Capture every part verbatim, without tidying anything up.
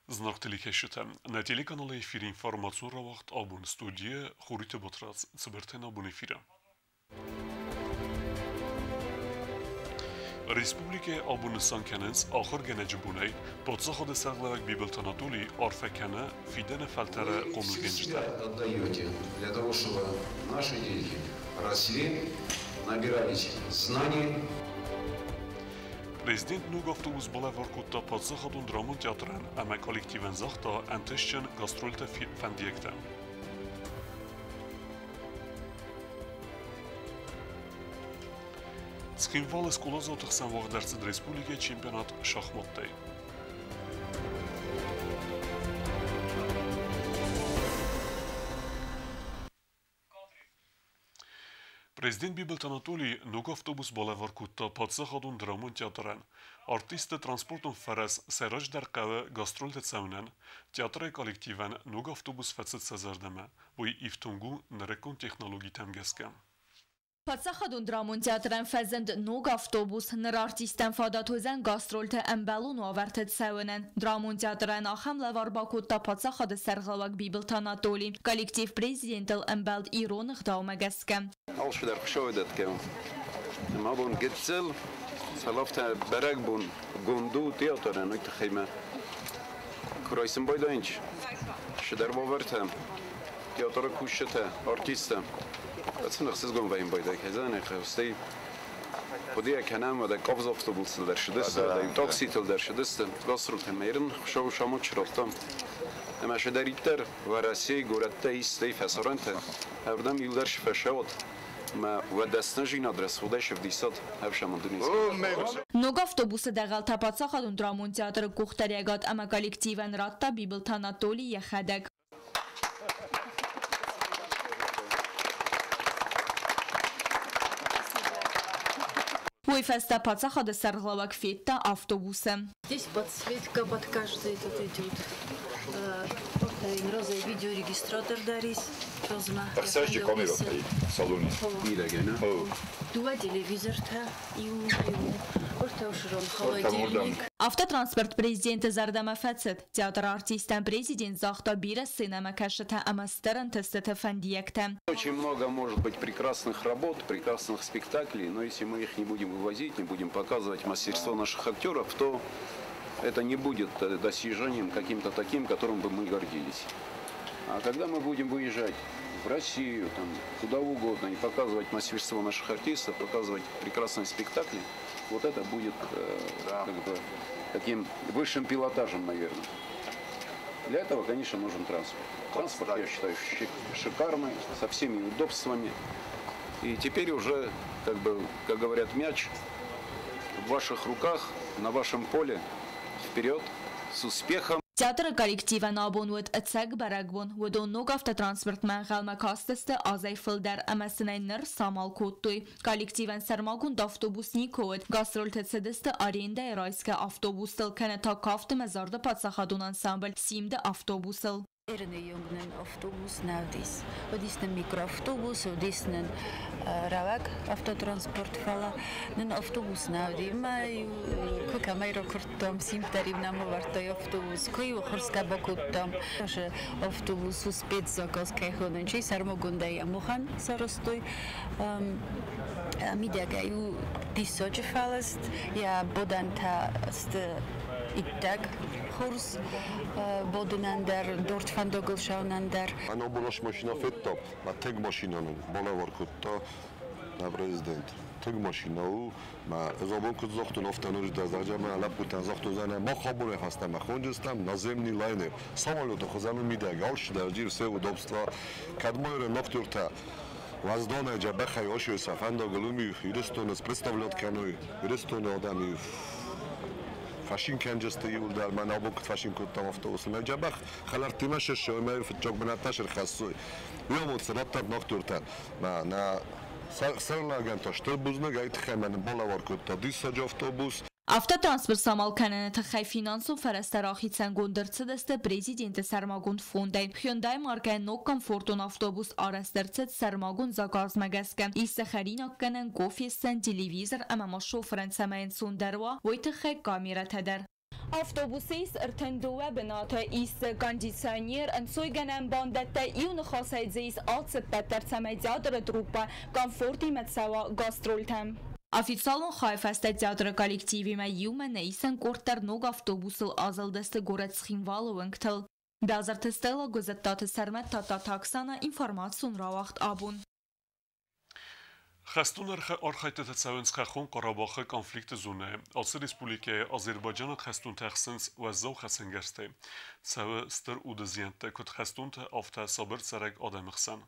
Знак телекешите. На телеканале эфир информацион ра вақт абун студия Хурите Батрац цибертен абун эфира. Республике Абунистан кененс ахыр генеджи буней подса ходы саглавак бибелтанатули арфекене фидене фальтере комил генджите. Отдаете для того, чтобы наши дети росли, набирались знаний. Президент Nuga avtobus bala varkutta подса ходун драмон театрен ама коллективен захта антешчен гастрольте фандиекте. Цхинвал скола зотыхсан вағдарцид республика чемпионат шахматтай. Президент Бибелт Анатолий Nuga автобус бала варкутта подса ходун драмон театрен артисты транспортон фарас Сераж Даркаве гастрольте цаунен театры коллективен Nuga автобус фацит сазардаме бой ифтунгу нарекон технологии тамгеске. Подса ходун драмон театрен фазенд Nuga автобус нар артистен фадатозен гастрольте эмбелун авертет цаунен драмон театрен ахам лавар бакутта подса ходы саргалак Бибелт Анатолий коллектив президентел эмбелд ироных даумагеске. Als we daar geschoten hebben, we hebben gezien, zelfs de bereikbaar gondu theater en ook de geheime kruisen bij de inch. Als je daar wel werkt, theater kusje, artiesten, dat zijn nog steeds gewoon bij bij de gezen. Ik stel, voor die kanalen waar de kapsafstobels daar zitten, de taxitel daar zitten, gastrot en meren, show shamat schrotten. En als je daar iter, waar ze goratte is, de fesarante, hebben dan heel erg verschoten. ما ودستنجی ندرس خودش فدیسات هفشم اندونیز. Nuga автобусы дагал тапатса ходун драмон театры кухтарягат ама коллективен ратта Бибелт Анатолий яхадек. Уйфеста паца ходы сарглавак фетта автобусы. Здесь подсветка под каждый тут идет. Роза видеорегистратор дарис. Так сажди камеру в салоне. Два телевизор-то и у ортаушрон холодильник. Автотранспорт президенты Зардама Фацет, театр артистен президент Захта Бира сынама кашета амастеран тестета фандиекте. Очень много может быть прекрасных работ, прекрасных спектаклей, но если мы их не будем вывозить, не будем показывать мастерство наших актеров, то это не будет достижением каким-то таким, которым бы мы гордились. А когда мы будем выезжать в Россию, там, куда угодно, и показывать мастерство наших артистов, показывать прекрасные спектакли, вот это будет э, как бы, таким высшим пилотажем, наверное. Для этого, конечно, нужен транспорт. Транспорт, я считаю, шикарный, со всеми удобствами. И теперь уже, как бы, как говорят, мяч в ваших руках, на вашем поле, вперед, с успехом. Театр коллективен абонует ацег барагбон, водон Nuga автотранспорт мангалма кастесте азайфыл дар амасынайныр самал коттуй. Коллективен сармагун автобус никоет, гастрольте цедесте аренда райске автобустыл, кенета кафты мезарда пацахадун ансамбль, симде автобусыл. Erine jongnen автобус навдис. Одисне микроавтобус, одисне равак автотранспорт фала. Нен автобус навди. Ма кока майро куртам симтарим намо вартай автобус. Кой вахорска бакуттам. Аше автобус успет заказ кайходен. Чей сармогундай амохан саростой. Мидагаю дисоджи фаласт. Я боданта ст итак. Хурс бодунандер дорт фандогл шаунандер. Ано булаш машина феттап, ма тег машинану бала варкутта на президент. Тег машинау ма азабон куд захтун офтануж дазажа ма лапутан захтун зана ма хабуре хастам ма хонжестам наземни лайнер. Самолет хозану мидага алш даржир все удобства. Кадмойре ноктурта воздона джаба хайоши сафандоглуми ирестонес представлят каной. Ирестон адами فاشین کنجسته یول در من آبو کت فاشین کتام افتوس من جبخ خلر تیمش شو ما في الجوج بنات نشر خاصوي يوم وصلت نقطة ما نا سرنا جن تشتر بوزنا جايت خمن بالا وركوت ديس أوتوبوس. Автотранспорт самалканене тхай финансов фарастарахицен гондерцедесте президенте Сармагунд фондай. Hyundai маркай нок комфортон автобус арастерцет Сармагунд заказмагаске. Иссе харинакканен гофестен телевизор ама ма шоферен самаен сундерва вой тхай камера тедер. Avtobusis ارتندوه بناتا ایست کاندیسیونیر انسوی گنم باندتا ایون خاصه زیز آتس بتر تمایزیادر دروبا کامفورتی متسوا گاسترولتم. Официален хайфест театр коллективи ма юма нейсен кортер ног автобусл азалдесте город схинвалунгтел. Дазартестела гозеттат сермет тата таксана информацион равахт абун. Խստուն արխայտը ցավենց խախոն Ղարաբաղի կոնֆլիկտը զոնը ասի ռեսպուլիկայի Ադրբեջանը խստուն թախսենց վազող խասենգերստե ցավը ստր ու դզիանտը կոտ խստուն թե ավտա սաբր ցարակ ադամխսան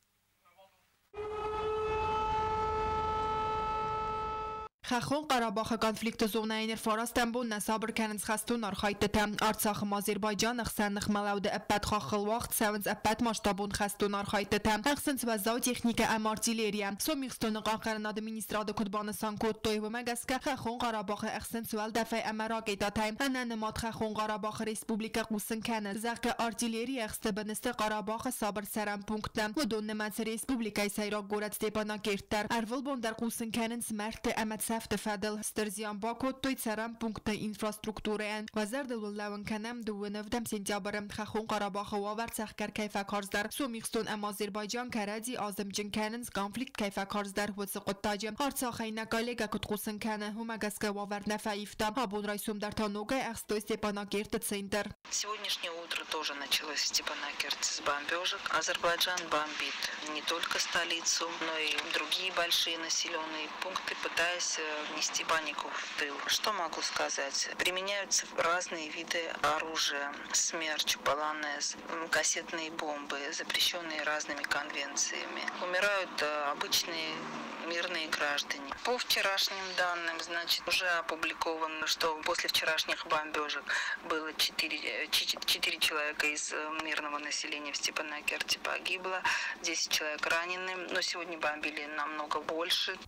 Խախոն Ղարաբաղի կոնֆլիկտը զոնային ֆորաստամբուն նասաբր կանց խստուն արխայտը Արցախը Ադրբեջանը խսանախ մալաուդը ապատ խախլվախտ ցավենց ապատ մասշտաբուն խստուն արխայտը խսենց վազավ տեխնիկա ամ արտիլերիա սոմիխստոնը կանխարան ադմինիստրատը կոդբանը սանկոտոյ մագասկա Խախոն Ղարաբաղի խսենց վալ դաֆայ ամարակետաթայ անանը մոտ Խախոն Ղարաբաղի ռեսպուբլիկա կուսնքանը զակը արտիլերիա խստաբնստը Ղարաբաղը սաբր սարան պունկտը մոդոնը մաց ռեսպուբլիկայի սայրակ գորած Ստեփանակերտար արվլ բոնդար կուսնքանն սմերտը ամաց Тефедел Стерзиан Бако Тойцарам пункта инфраструктуры Вазардел Лаванканам Дувеневдам сентябрем Хахун Карабаха Ваварцах Каркайфа Карздар Сумихстон Ам Азербайджан Каради Азамджин Каненс конфликт Кайфа Карздар Вацакотаджем Арцахайна коллега Куткусен Кана Хумагаска Ваварна Фаифта Абун Райсум Дартануга Ахстой Степанакерта Центр. Сегодняшнее утро тоже началось в Степанакерте с бомбежек. Азербайджан бомбит не только столицу, но и другие большие населенные пункты, пытаясь внести панику в тыл. Что могу сказать? Применяются разные виды оружия. Смерч, полонез, кассетные бомбы, запрещенные разными конвенциями. Умирают обычные мирные граждане. По вчерашним данным, значит, уже опубликовано, что после вчерашних бомбежек было четыре, четыре человека из мирного населения в Степанакерте погибло, десять человек ранены, но сегодня бомбили намного больше.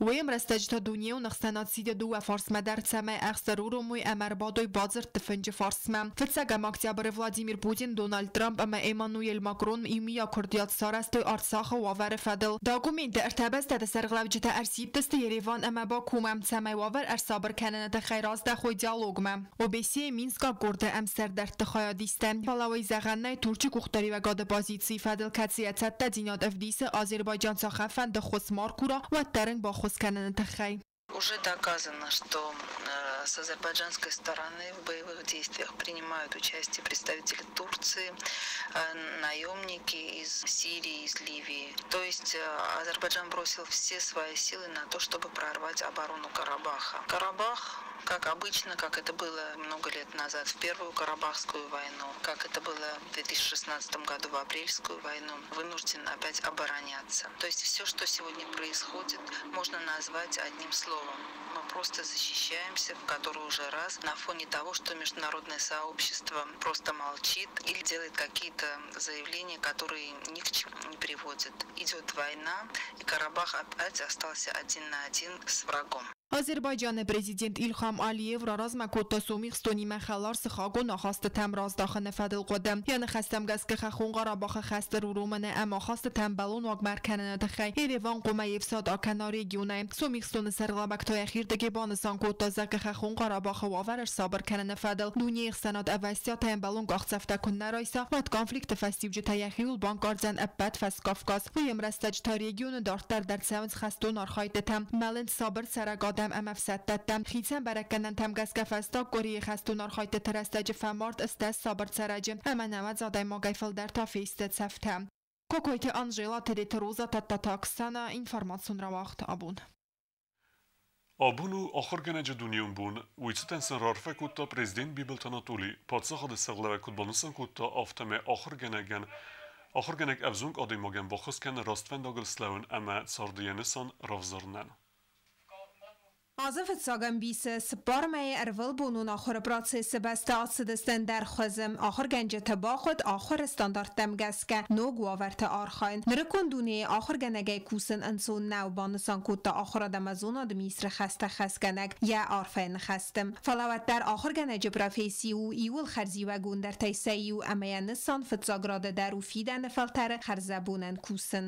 Sanatsidë dua forsme darcame Axterurumui Amarbadoj Bazër të fëngjë forsme. Fëtsaga Maktiabër Vladimir Putin, Donald Trump ama Emmanuel Macron imia kurdiyat sarastoj Artsakë Wavar Fadil. Dokumente ارتبست të sërglavgjët e arsiptës të Yerevan ama Bakume Samay Wavar arsaber kanene të khajraz da khoj dialogme. Obesiye Minska kurdə əmsər dərt të khayadiste. Palavay zəğannay Turçi kuxtari və qadı pozitsiyi Fadil Katsiyatət të dinat əvdisi Azerbaycan saxafən də xosmar kura və tərən ba xos kanene të xay. Уже доказано, что с азербайджанской стороны в боевых действиях принимают участие представители Турции, наемники из Сирии, из Ливии. То есть Азербайджан бросил все свои силы на то, чтобы прорвать оборону Карабаха. Карабах, как обычно, как это было много лет назад в Первую Карабахскую войну, как это было в две тысячи шестнадцатом году в Апрельскую войну, вынужден опять обороняться. То есть все, что сегодня происходит, можно назвать одним словом. Мы просто защищаемся в который уже раз на фоне того, что международное сообщество просто молчит или делает какие-то заявления, которые ни к чему не приводят. Идет война, и Карабах опять остался один на один с врагом. Azerbaycan prezident İlham Aliyev راز مکوتا سومیخستونی مخالار سخاگو نخواست تم راز داخل فدل قدم یعنی خستم گز که خون قراباخ خست رو رومنه اما خواست تم بلون واگمر کننه دخی ایروان قومه ساد آکناری گیونه سومیخستون سرلابک تا اخیر دگه بانسان کوتا زک خون قراباخ واورش صابر کننه فدل دونی سناد اوستیا تم بلون گاخت کن نرایسا مت کانفلیکت فستیوج تایخیل بانکارزن ابد فس کافکاس ویم رستج تا ریگیون دارتر در سونس خستون آرخایت تم ملن صابر سرگاد دم ام اف ستتم خیتن برکنن تم گس کفستا گوری خستونار خایت ترستج فمارد است صابر سرجم اما نمد زاده ما گیفل در تا فیست سفتم کوکویت آنژلا تریتروزا تتاکسانا اینفورماسیون را وقت آبون آبونو آخر گنج دنیون بون ویتن سرارفه کوتا پرزیدنت بیبل تاناتولی پادشاه د سغلوه کود بانوسن کوتا آفتمه آخر گنگن آخر گنگ افزونگ آدی مگن بخوز کن راستفنداگل سلاون اما ساردیانسان رافزارنن Azıf etsagam bise sparmay ervel bunun axır prosesi bastaatsıdıstan der xözüm axır gence tabaqot axır standart demgeske no guaverte arxayn nirkon duni axır genege kusen inson nav banısan kutta axır damazona de misr xasta xaskenek ya arfayn xastem falawat der axır genece profesiyu iul xarzi ve gunder taysayu amayan san fetsagrade der u fiden falter xarzabunen kusen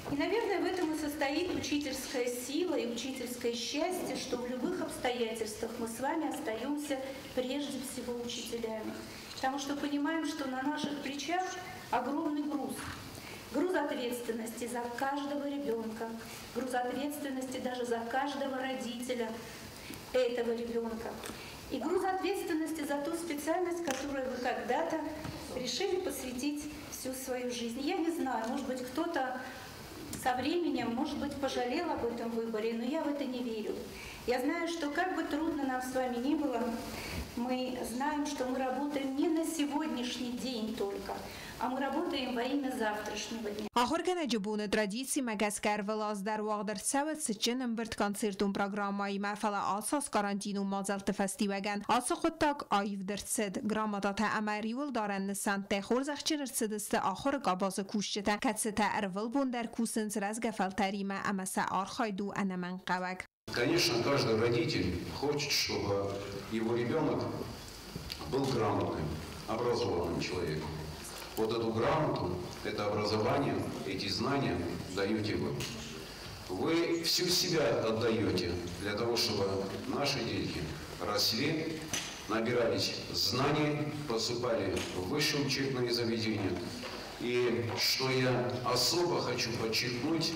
И, наверное, в этом и состоит учительская сила и учительское счастье, что в любых обстоятельствах мы с вами остаемся прежде всего учителями. Потому что понимаем, что на наших плечах огромный груз. Груз ответственности за каждого ребенка, груз ответственности даже за каждого родителя этого ребенка. И груз ответственности за ту специальность, которую вы когда-то решили посвятить всю свою жизнь. Я не знаю, может быть, кто-то со временем, может быть, пожалел об этом выборе, но я в это не верю. Я знаю, что как бы трудно нам с вами ни было, мы знаем, что мы работаем не на сегодняшний день только, а мы работаем во имя завтрашнего дня. آخر کنه جبون ترادیسی مگسکر ولاز در واقدر سوت سچنم برد کنسرتون پروگرامای محفل آساس کارانتینو مازلت فستیوگن آسا خودتاک آیف در سد گراماتات امریول دارن نسانت خورزخ چنر سدست آخر قاباز کوشته کتسته ارول بون در کوسنس رزگ فلتریمه امسا آرخایدو انمن قوگ. Конечно, каждый родитель хочет, чтобы его ребенок был грамотным, образованным человеком. Вот эту грамоту, это образование, эти знания даете вы. Вы всю себя отдаете для того, чтобы наши дети росли, набирались знаний, поступали в высшие учебные заведения. И что я особо хочу подчеркнуть,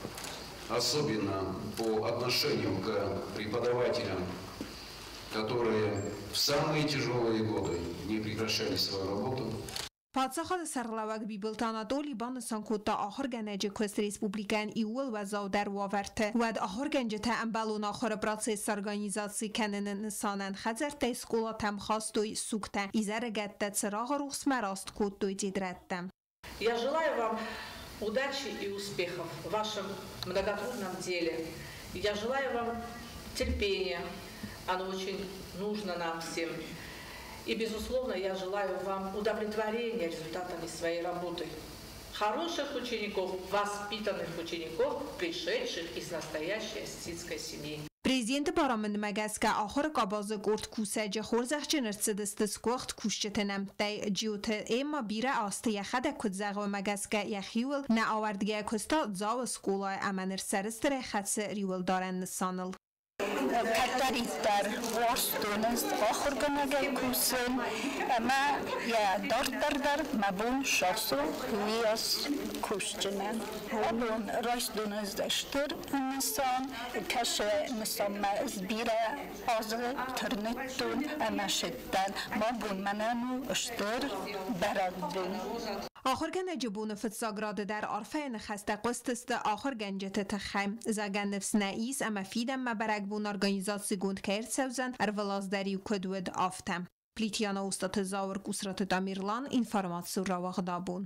особенно по отношению к преподавателям, которые в самые тяжелые годы не прекращали свою работу. پادشاه سرلاوک بیبلتاناتولی بان سانکوتا آخر گنج کوست ریسپوبلیکن ایول و زاودر واورته و آخر گنج تا امبالون آخر پروسس organizacji کنن نسانن خزر تا اسکولا تم خواستوی سوکته ایزر گدت سراغ روخس مراست کودوی جدرتم. Я желаю вам удачи и успехов в вашем многотрудном деле. Я желаю вам терпения. Оно очень нужно нам всем. И, безусловно, я желаю вам удовлетворения результатами своей работы. Хороших учеников, воспитанных учеников, пришедших из настоящей ассирийской семьи. Президент парламент مگسکه آخر قاباز گرد کوسج خورزخ جنرسد استسکوخت کوشتنم تای جیوت اما بیره آسته یخد کدزغ و مگسکه یخیول نه آوردگه کستا زاو سکولا امنر سرستر خدس ریول دارن نسانل. Katariter Washington's organization kusen ama ya dortardar mabun shaso lias kushtinan halon rashdunuz dashtur insan kashe musamma zbira azr ternetun ama shiddan mabun mananu ashtur baradun آخر گنج جبون فتساگراد در عرفه نخسته قستست آخر گنجت تخیم زگن نفس نئیس اما فیدم مبرگ بون ارگانیزاسی گوند کرد سوزن اروالاز دری و کدود آفتم. پلیتیانا استاد زاور کسرات دامیرلان اینفارماتسو را وغدابون.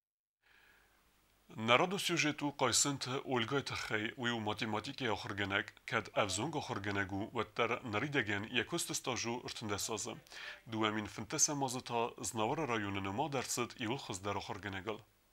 Народу сюжету قایسنت اولگای تخی ویو ماتیماتیکی آخرگنگ کد افزونگ آخرگنگو و تر نریدگن یکست استاجو ارتنده سازه. دو امین فنتس مازتا زنوار رایون نما درصد ایول خز در آخرگنگل.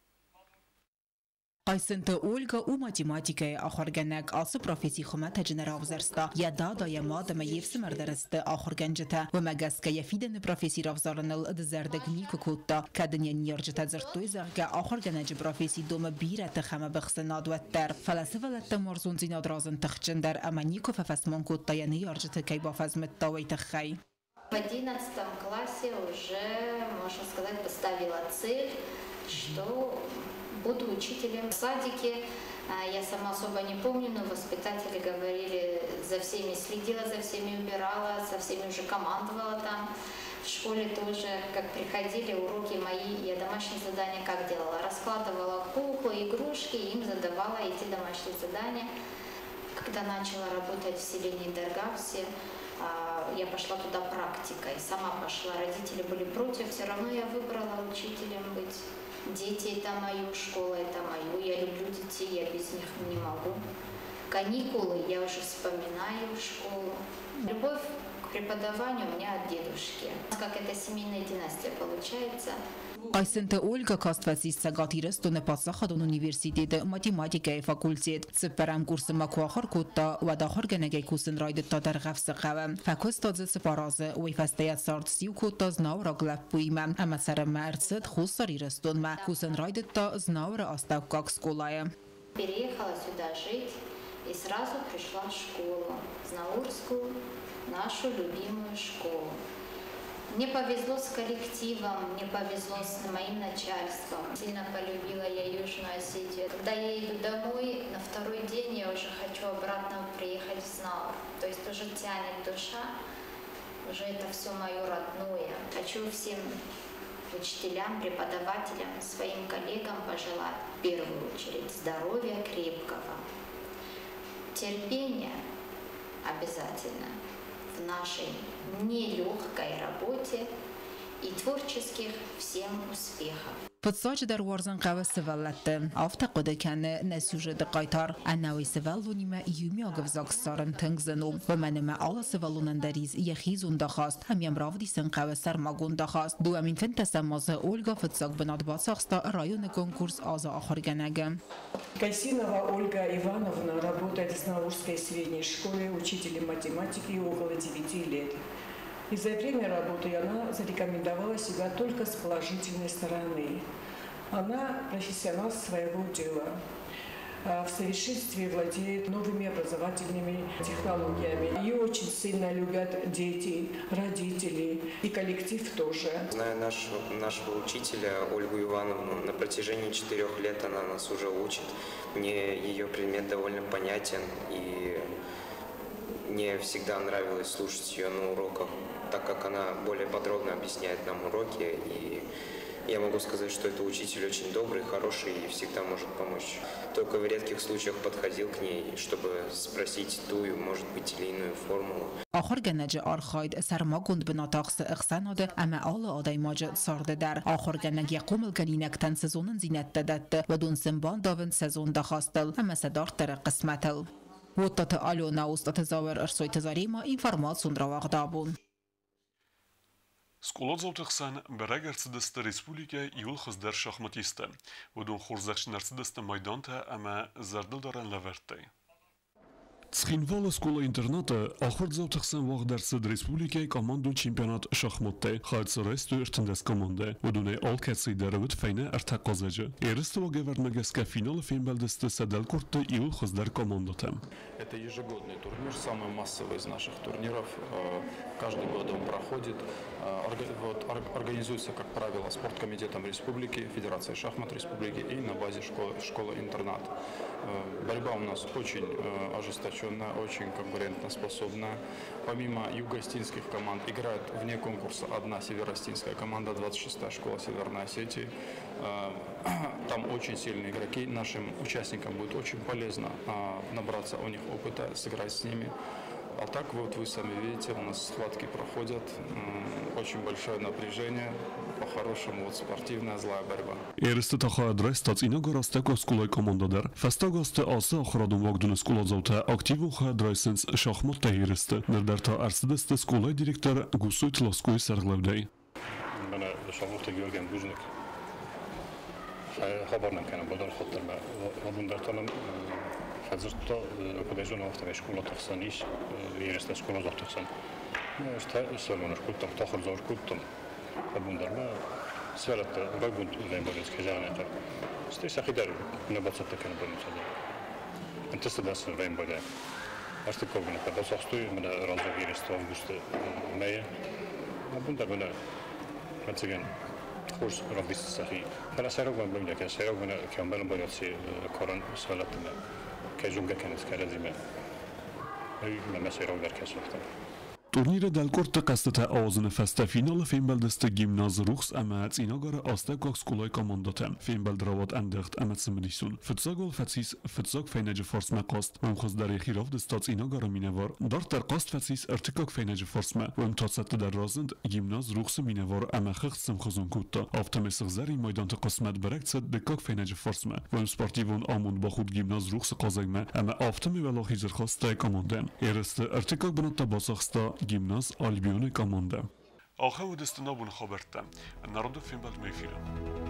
قایسنت اولگا او ماتیماتیکی آخرگنگ آسو پروفیسی خمت جنراو زرستا یا دادا یا مادم یفس مردرست آخرگنجتا و مگسکه یفیدن پروفیسی رافزارنل دزردگ نیکو کوتا کدن یا نیارجتا زرطوی زرگا آخرگنج پروفیسی دوم بیرت خمه بخصناد و تر فلسفه لتا مرزون زیناد رازن تخجندر اما نیکو ففسمان کوتا یا نیارجتا کی бафазмет тауай тахай. В одиннадцатом классе уже, можно сказать, поставила цель, что буду учителем в садике. Я сама особо не помню, но воспитатели говорили, за всеми следила, за всеми убирала, со всеми уже командовала там. В школе тоже, как приходили уроки мои, я домашние задания как делала? Раскладывала куклы, игрушки, им задавала эти домашние задания. Когда начала работать в селении Даргавсе, я пошла туда практикой, сама пошла. Родители были против, все равно я выбрала учителем быть. Дети – это мою, школа – это мою. Я люблю детей, я без них не могу. Каникулы я уже вспоминаю школу. Любовь к преподаванию у меня от дедушки. Как это семейная династия получается. قایسنت اولگا کاست وزیست سگاتی رستون پاسخ دون انیورسیتید ماتیماتیکای فاکولتید سپرم کورس مکواخر کوتا و داخر گنگی کوسن راید تا در غفص قوم فکوستاد سپارازه وی فستیت سارد سیو کوتا زناو را گلب بویمم اما سر مرسد خوصاری رستون ما کوسن راید تا زناو را آستاو کاکس کولای. Переехала сюда жить и сразу пришла в школу, в Знаурскую, нашу любимую школу. Мне повезло с коллективом, мне повезло с моим начальством. Сильно полюбила я Южную Осетию. Когда я иду домой, на второй день я уже хочу обратно приехать в Знаур. То есть уже тянет душа, уже это все мое родное. Хочу всем учителям, преподавателям, своим коллегам пожелать в первую очередь здоровья крепкого, терпения обязательно в нашей нелегкой работе и творческих всем успехов. Подсاج در وارزن قوه سوالت افتقاده کنه نسیوژه دقایتار انوی سوالونی ما ایومی آگف زاکستارن تنگ زنو و من ما آلا سوالونن دریز یخیزون دخواست همیم راودی سن قوه سرماگون دخواست دو امین فن تسمازه اولگا فتساق بناد باساخستا رایون کنکورس آزا آخر گنگم. Кайсинова Ольга Ивановна работает в Знаурской средней школе учителем математики около девяти лет. И за время работы она зарекомендовала себя только с положительной стороны. Она профессионал своего дела. В совершенстве владеет новыми образовательными технологиями. Ее очень сильно любят дети, родители и коллектив тоже. Знаю нашего, нашего учителя Ольгу Ивановну. На протяжении четырех лет она нас уже учит. Мне ее предмет довольно понятен, и мне всегда нравилось слушать ее на уроках, так как она более подробно объясняет нам уроки, и я могу сказать, что это учитель очень добрый, хороший и всегда может помочь. Только в редких случаях подходил к ней, чтобы спросить ту, может быть, или иную формулу. آخر گنج آرخاید سرماگوند بناتاخس اخساناده اما آل آدای ماجد سارده در آخر گنج یقوم الگلینک تن سزونن زینت دادت و دون سنبان داون سزون دخواستل اما صدار تر قسمتل. وطت آلو ناوست تزاور ارسوی تزاری ما اینفرماسون را واقدابون. Скулодзовтықсан бірәг әрцідісті республика иул қыздар шахматисті. Өдің хорзақшын әрцідісті майданта әмә зәрділдаран ләвәртті. Цхинвала школа-интерната ахыр завтықсан вақ дәрсід республика команду чемпионат шахматты. Хайцы рәсту әртіндәс команда. Өдіне ал кәтсі дәрәвіт фәйні әртәк қазачы. Әрісті вағы вәрмәгәскі финалы фейнбәлдісті сәдәл құртты иул қыздар командаты. Это ежегодный турнир, самый массовый из наших турниров. Каждый год он проходит. Вот, организуется, как правило, спорткомитетом республики, Федерацией шахмат республики и на базе школы-интернат. Борьба у нас очень ожесточенная, очень конкурентоспособная. Помимо юго-остинских команд играет вне конкурса одна северо-остинская команда, двадцать шестая школа Северной Осетии. Там очень сильные игроки. Нашим участникам будет очень полезно набраться у них опыта, сыграть с ними. А так вот вы сами видите, у нас схватки проходят, очень большое напряжение, по-хорошему вот спортивная злая борьба. Eerste taxa adres dat inaugura steko skolai komandader. Festagaste asa akhradun vagdun skolazavta aktivun xa adresens şahmat tehiriste. Nerderta ersideste skolai direktor Gusuy Tlaskoy serglevdey. Bana şahmat Georgen Buznik. خبرنا كان بدل خطر ما وبندرتنا حضرت أكاديزون وقت شكولا تخصنيش يرست شكولا زوج تخصن است سالون شكولا تأخر زوج كتم وبندر ما سالت رجل زي ما بقولك كجانا تر استيس أخيدر نبض ستة كان بقولنا هذا أنت استدعس زين بدأ أستكوبنا كذا صحتوي من رازو يرست أوغست مايا وبندر منا مثلاً خوش رابطه صحیح. فلا سرق من بقول لك سرق من كمان بقول سي كورن سالتنا كجونجا كانت كارزيمة. أي ما سرق در كسرت. Turnire del korte qastete ağzını feste finale feinbeldeste gimnaz ruchs emet inagara astegak skolai komandatem. Feinbeld ravat endecht emet simrisun. Fıtsagol fetsis fıtsak feynece forsme qast. Vem xazdari xirav destats inagara minevar. Darter qast fetsis ertikak feynece forsme. Vem tatsette der razend gimnaz ruchs minevar emechicht sim xazun kutta. Aftem esgzari maydante qasmet berekset dekak feynece forsme. Vem sportivon amund baxud gimnaz ruchs qazegme eme aftemi vela xizir xaste komandem. Ereste ertikak benatta basaxsta gimnaz Albione komanda. آخه و دست نبون خبرتم. نرد فیلم بعد میفیلم.